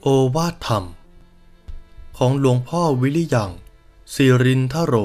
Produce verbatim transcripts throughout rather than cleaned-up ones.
โอวาทธรรมของหลวงพ่อวิริยังสิรินทโร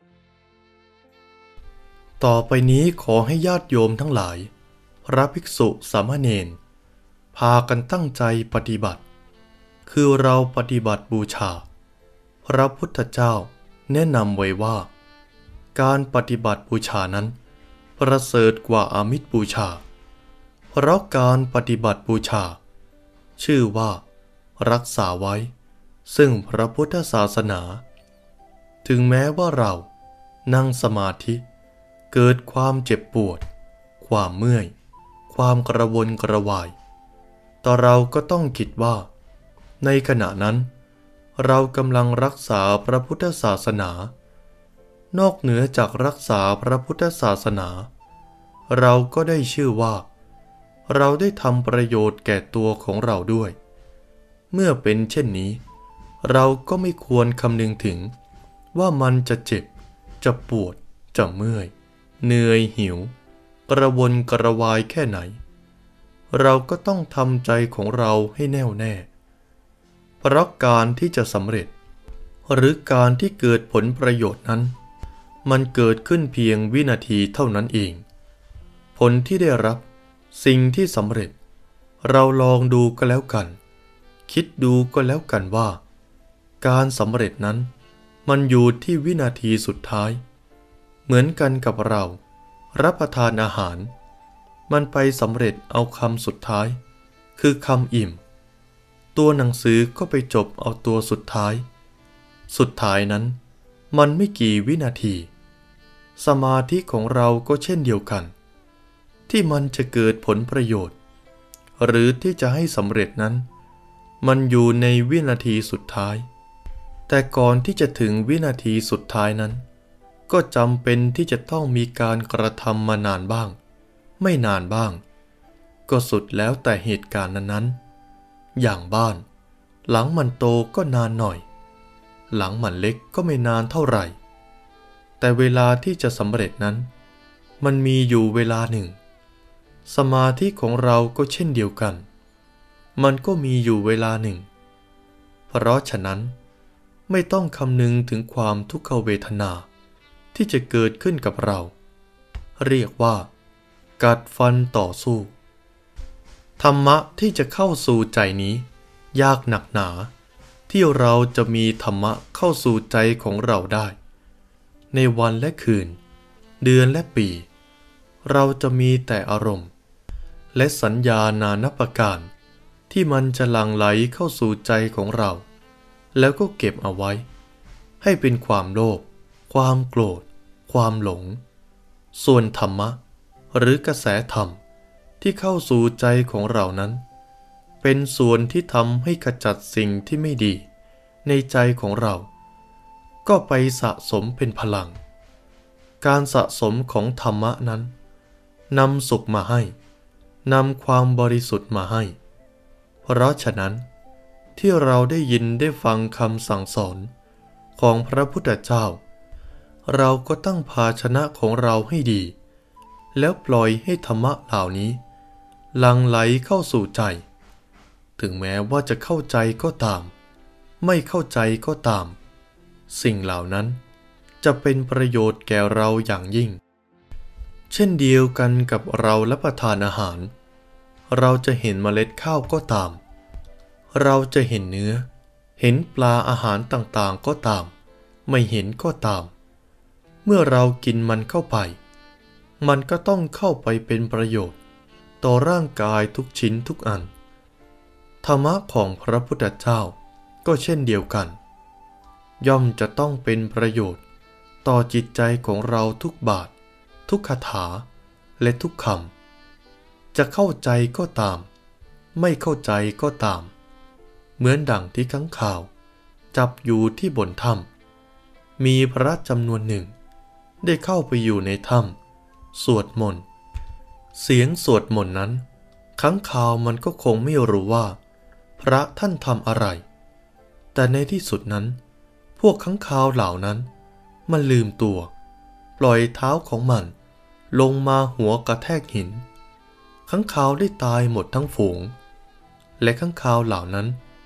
ต่อไปนี้ขอให้ญาติโยมทั้งหลายพระภิกษุสามเณรพากันตั้งใจปฏิบัติคือเราปฏิบัติบูชาพระพุทธเจ้าแนะนำไว้ว่าการปฏิบัติบูชานั้นประเสริฐกว่าอามิสบูชาเพราะการปฏิบัติบูชาชื่อว่ารักษาไว้ซึ่งพระพุทธศาสนาถึงแม้ว่าเรานั่งสมาธิเกิดความเจ็บปวดความเมื่อยความกระวนกระวายแต่เราก็ต้องคิดว่าในขณะนั้นเรากำลังรักษาพระพุทธศาสนานอกเหนือจากรักษาพระพุทธศาสนาเราก็ได้ชื่อว่าเราได้ทำประโยชน์แก่ตัวของเราด้วยเมื่อเป็นเช่นนี้เราก็ไม่ควรคำนึงถึงว่ามันจะเจ็บจะปวดจะเมื่อยเหนื่อยหิวกระวนกระวายแค่ไหนเราก็ต้องทำใจของเราให้แน่วแน่เพราะการที่จะสำเร็จหรือการที่เกิดผลประโยชน์นั้นมันเกิดขึ้นเพียงวินาทีเท่านั้นเองผลที่ได้รับสิ่งที่สำเร็จเราลองดูก็แล้วกันคิดดูก็แล้วกันว่าการสำเร็จนั้นมันอยู่ที่วินาทีสุดท้ายเหมือนกันกับเรารับประทานอาหารมันไปสำเร็จเอาคำสุดท้ายคือคำอิ่มตัวหนังสือก็ไปจบเอาตัวสุดท้ายสุดท้ายนั้นมันไม่กี่วินาทีสมาธิของเราก็เช่นเดียวกันที่มันจะเกิดผลประโยชน์หรือที่จะให้สำเร็จนั้นมันอยู่ในวินาทีสุดท้ายแต่ก่อนที่จะถึงวินาทีสุดท้ายนั้นก็จำเป็นที่จะต้องมีการกระทำมานานบ้างไม่นานบ้างก็สุดแล้วแต่เหตุการณ์นั้นๆอย่างบ้านหลังมันโตก็นานหน่อยหลังมันเล็กก็ไม่นานเท่าไหร่แต่เวลาที่จะสำเร็จนั้นมันมีอยู่เวลาหนึ่งสมาธิของเราก็เช่นเดียวกันมันก็มีอยู่เวลาหนึ่งเพราะฉะนั้นไม่ต้องคำนึงถึงความทุกขเวทนาที่จะเกิดขึ้นกับเราเรียกว่ากัดฟันต่อสู้ธรรมะที่จะเข้าสู่ใจนี้ยากหนักหนาที่เราจะมีธรรมะเข้าสู่ใจของเราได้ในวันและคืนเดือนและปีเราจะมีแต่อารมณ์และสัญญานานับประการที่มันจะหลั่งไหลเข้าสู่ใจของเราแล้วก็เก็บเอาไว้ให้เป็นความโลภความโกรธความหลงส่วนธรรมะหรือกระแสธรรมที่เข้าสู่ใจของเรานั้นเป็นส่วนที่ทำให้ขจัดสิ่งที่ไม่ดีในใจของเราก็ไปสะสมเป็นพลังการสะสมของธรรมะนั้นนำสุขมาให้นำความบริสุทธิ์มาให้เพราะฉะนั้นที่เราได้ยินได้ฟังคำสั่งสอนของพระพุทธเจ้าเราก็ตั้งภาชนะของเราให้ดีแล้วปล่อยให้ธรรมะเหล่านี้หลั่งไหลเข้าสู่ใจถึงแม้ว่าจะเข้าใจก็ตามไม่เข้าใจก็ตามสิ่งเหล่านั้นจะเป็นประโยชน์แก่เราอย่างยิ่งเช่นเดียวกันกับเรารับประทานอาหารเราจะเห็นเมล็ดข้าวก็ตามเราจะเห็นเนื้อเห็นปลาอาหารต่างๆก็ตามไม่เห็นก็ตามเมื่อเรากินมันเข้าไปมันก็ต้องเข้าไปเป็นประโยชน์ต่อร่างกายทุกชิ้นทุกอันธรรมะของพระพุทธเจ้าก็เช่นเดียวกันย่อมจะต้องเป็นประโยชน์ต่อจิตใจของเราทุกบาททุกคาถาและทุกคำจะเข้าใจก็ตามไม่เข้าใจก็ตามเหมือนดั่งที่ค้างคาวจับอยู่ที่บนถ้ำมีพระจำนวนหนึ่งได้เข้าไปอยู่ในถ้ำสวดมนต์เสียงสวดมนต์นั้นค้างคาวมันก็คงไม่รู้ว่าพระท่านทำอะไรแต่ในที่สุดนั้นพวกค้างคาวเหล่านั้นมันลืมตัวปล่อยเท้าของมันลงมาหัวกระแทกหินค้างคาวได้ตายหมดทั้งฝูงและค้างคาวเหล่านั้น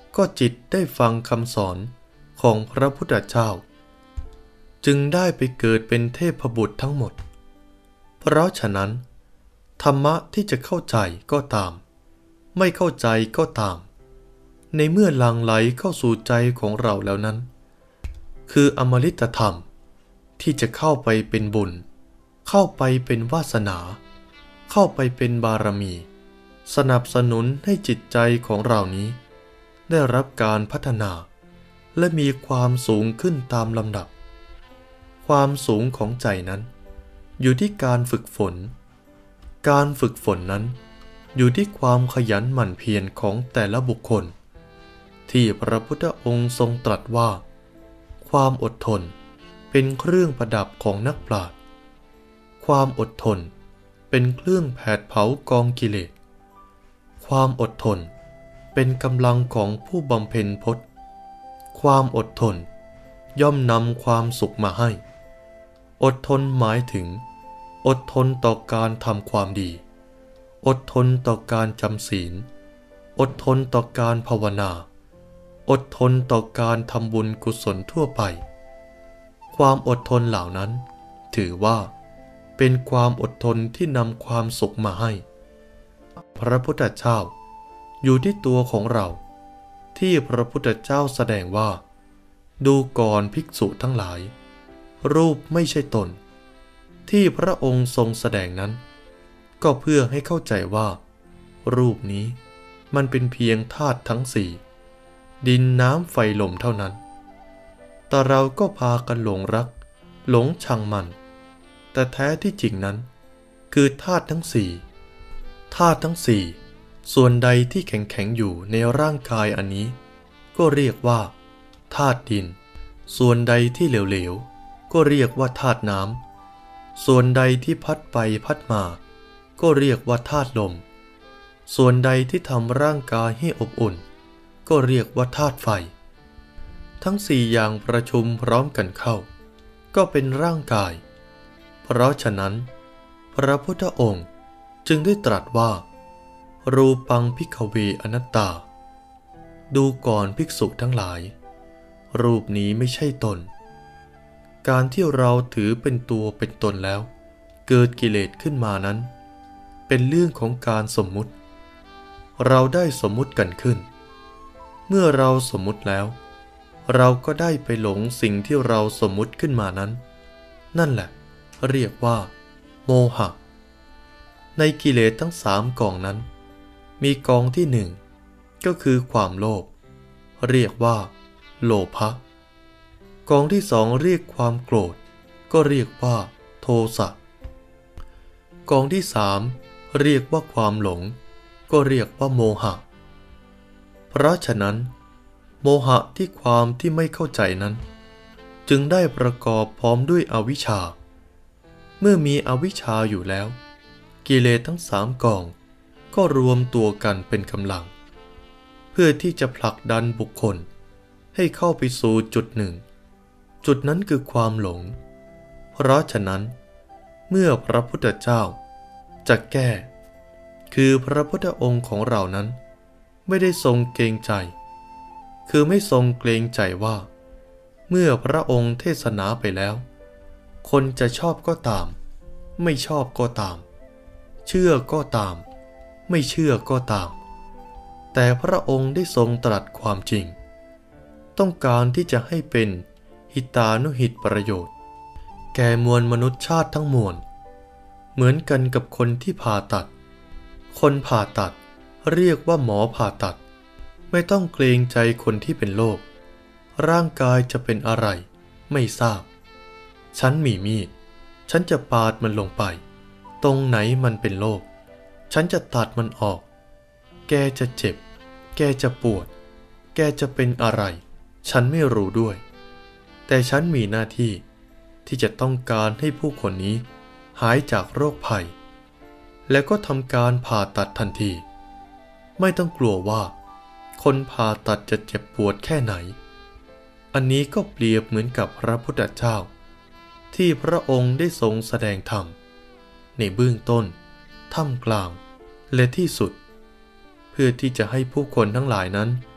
ก็จิตได้ฟังคำสอนของพระพุทธเจ้าจึงได้ไปเกิดเป็นเทพบุตรทั้งหมดเพราะฉะนั้นธรรมะที่จะเข้าใจก็ตามไม่เข้าใจก็ตามในเมื่อหลั่งไหลเข้าสู่ใจของเราแล้วนั้นคืออมฤตธรรมที่จะเข้าไปเป็นบุญเข้าไปเป็นวาสนาเข้าไปเป็นบารมีสนับสนุนให้จิตใจของเรานี้ได้รับการพัฒนาและมีความสูงขึ้นตามลำดับความสูงของใจนั้นอยู่ที่การฝึกฝนการฝึกฝนนั้นอยู่ที่ความขยันหมั่นเพียรของแต่ละบุคคลที่พระพุทธองค์ทรงตรัสว่าความอดทนเป็นเครื่องประดับของนักปราชญ์ความอดทนเป็นเครื่องแผดเผากองกิเลสความอดทนเป็นกำลังของผู้บำเพ็ญพจน์ความอดทนย่อมนำความสุขมาให้อดทนหมายถึงอดทนต่อการทำความดีอดทนต่อการจำศีลอดทนต่อการภาวนาอดทนต่อการทำบุญกุศลทั่วไปความอดทนเหล่านั้นถือว่าเป็นความอดทนที่นำความสุขมาให้พระพุทธเจ้าอยู่ที่ตัวของเราที่พระพุทธเจ้าแสดงว่าดูก่อนภิกษุทั้งหลายรูปไม่ใช่ตนที่พระองค์ทรงแสดงนั้นก็เพื่อให้เข้าใจว่ารูปนี้มันเป็นเพียงธาตุทั้งสี่ดินน้ำไฟลมเท่านั้นแต่เราก็พากันหลงรักหลงชังมันแต่แท้ที่จริงนั้นคือธาตุทั้งสี่ธาตุทั้งสี่ส่วนใดที่แข็งๆอยู่ในร่างกายอันนี้ก็เรียกว่าธาตุดินส่วนใดที่เหลวๆก็เรียกว่าธาตุน้ำส่วนใดที่พัดไปพัดมาก็เรียกว่าธาตุลมส่วนใดที่ทำร่างกายให้อบอุ่นก็เรียกว่าธาตุไฟทั้งสี่อย่างประชุมพร้อมกันเข้าก็เป็นร่างกายเพราะฉะนั้นพระพุทธองค์จึงได้ตรัสว่ารูปังภิกขเวอนัตตาดูก่อนภิกษุทั้งหลายรูปนี้ไม่ใช่ตนการที่เราถือเป็นตัวเป็นตนแล้วเกิดกิเลสขึ้นมานั้นเป็นเรื่องของการสมมุติเราได้สมมุติกันขึ้นเมื่อเราสมมุติแล้วเราก็ได้ไปหลงสิ่งที่เราสมมุติขึ้นมานั้นนั่นแหละเรียกว่าโมหะในกิเลสทั้งสามกองนั้นมีกองที่หนึ่งก็คือความโลภเรียกว่าโลภะกองที่สองเรียกความโกรธก็เรียกว่าโทสะกองที่สามเรียกว่าความหลงก็เรียกว่าโมหะเพราะฉะนั้นโมหะที่ความที่ไม่เข้าใจนั้นจึงได้ประกอบพร้อมด้วยอวิชชาเมื่อมีอวิชชาอยู่แล้วกิเลสทั้งสามกองก็รวมตัวกันเป็นกำลังเพื่อที่จะผลักดันบุคคลให้เข้าไปสู่จุดหนึ่งจุดนั้นคือความหลงเพราะฉะนั้นเมื่อพระพุทธเจ้าจะแก้คือพระพุทธองค์ของเรานั้นไม่ได้ทรงเกรงใจคือไม่ทรงเกรงใจว่าเมื่อพระองค์เทศนาไปแล้วคนจะชอบก็ตามไม่ชอบก็ตามเชื่อก็ตามไม่เชื่อก็ตามแต่พระองค์ได้ทรงตรัสความจริงต้องการที่จะให้เป็นหิตานุหิตประโยชน์แก่มวลมนุษยชาติทั้งมวลเหมือนกันกับคนที่ผ่าตัดคนผ่าตัดเรียกว่าหมอผ่าตัดไม่ต้องเกรงใจคนที่เป็นโรคร่างกายจะเป็นอะไรไม่ทราบฉันมีมีดฉันจะปาดมันลงไปตรงไหนมันเป็นโรคฉันจะตัดมันออกแกจะเจ็บแกจะปวดแกจะเป็นอะไรฉันไม่รู้ด้วยแต่ฉันมีหน้าที่ที่จะต้องการให้ผู้คนนี้หายจากโรคภัยและก็ทำการผ่าตัดทันทีไม่ต้องกลัวว่าคนผ่าตัดจะเจ็บปวดแค่ไหนอันนี้ก็เปรียบเหมือนกับพระพุทธเจ้าที่พระองค์ได้ทรงแสดงธรรมในเบื้องต้นท่ามกลางและที่สุดเพื่อที่จะให้ผู้คนทั้งหลายนั้น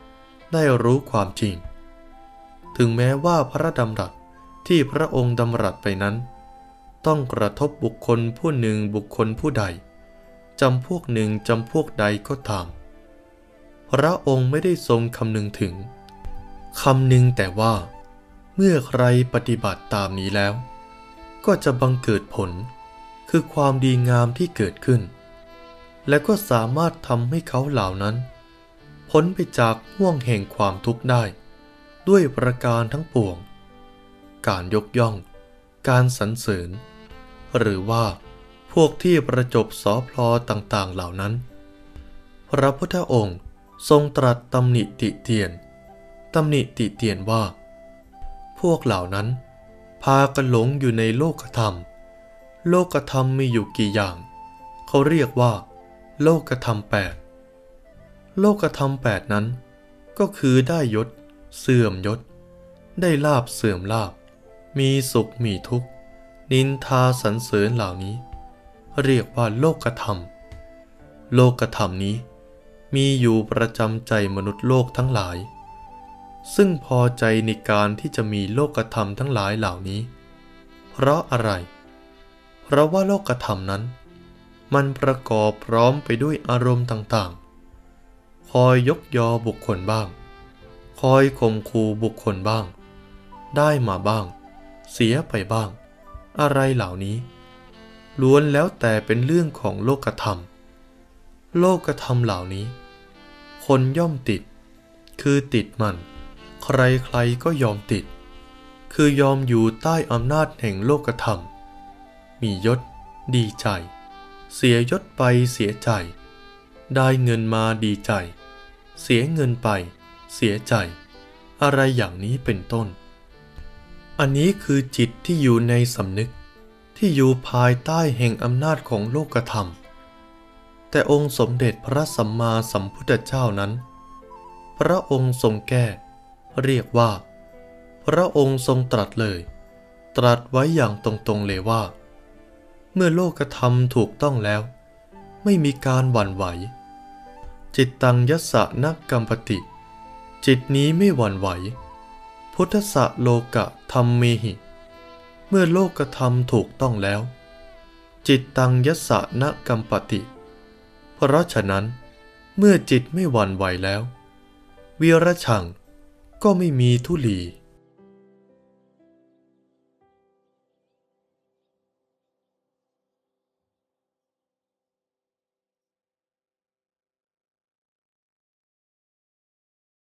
ได้รู้ความจริงถึงแม้ว่าพระดำรัสที่พระองค์ดำรัสไปนั้นต้องกระทบบุคคลผู้หนึ่งบุคคลผู้ใดจำพวกหนึ่งจำพวกใดก็ตามพระองค์ไม่ได้ทรงคำนึงถึงคำนึงแต่ว่าเมื่อใครปฏิบัติตามนี้แล้วก็จะบังเกิดผลคือความดีงามที่เกิดขึ้นและก็สามารถทำให้เขาเหล่านั้นพ้นไปจากห่วงแห่งความทุกข์ได้ด้วยประการทั้งปวงการยกย่องการสรรเสริญหรือว่าพวกที่ประจบสอพลอต่างๆเหล่านั้นพระพุทธองค์ทรงตรัสตำหนิติเตียนตำหนิติเตียนว่าพวกเหล่านั้นพากันหลงอยู่ในโลกธรรมโลกธรรมมีอยู่กี่อย่างเขาเรียกว่าโลกธรรมแปดโลกธรรมแปดนั้นก็คือได้ยศเสื่อมยศได้ลาภเสื่อมลาภมีสุขมีทุกข์นินทาสรรเสริญเหล่านี้เรียกว่าโลกธรรมโลกธรรมนี้มีอยู่ประจำใจมนุษย์โลกทั้งหลายซึ่งพอใจในการที่จะมีโลกธรรมทั้งหลายเหล่านี้เพราะอะไรเพราะว่าโลกธรรมนั้นมันประกอบพร้อมไปด้วยอารมณ์ต่างๆคอยยกยอบุคคลบ้างคอยข่มขู่บุคคลบ้างได้มาบ้างเสียไปบ้างอะไรเหล่านี้ล้วนแล้วแต่เป็นเรื่องของโลกธรรมโลกธรรมเหล่านี้คนย่อมติดคือติดมันใครๆก็ยอมติดคือยอมอยู่ใต้อำนาจแห่งโลกธรรมมียศดีใจเสียยศไปเสียใจได้เงินมาดีใจเสียเงินไปเสียใจอะไรอย่างนี้เป็นต้นอันนี้คือจิตที่อยู่ในสำนึกที่อยู่ภายใต้แห่งอำนาจของโลกธรรมแต่องค์สมเด็จพระสัมมาสัมพุทธเจ้านั้นพระองค์ทรงแก้เรียกว่าพระองค์ทรงตรัสเลยตรัสไว้อย่างตรงๆเลยว่าเมื่อโลกธรรมถูกต้องแล้วไม่มีการหวั่นไหวจิตตังยัสสะนกัมปติจิตนี้ไม่หวั่นไหวพุทธสะโลกะธรรมเมหิเมื่อโลกธรรมถูกต้องแล้วจิตตังยัสสะนกัมปติเพราะฉะนั้นเมื่อจิตไม่หวั่นไหวแล้ววิรชังก็ไม่มีทุลี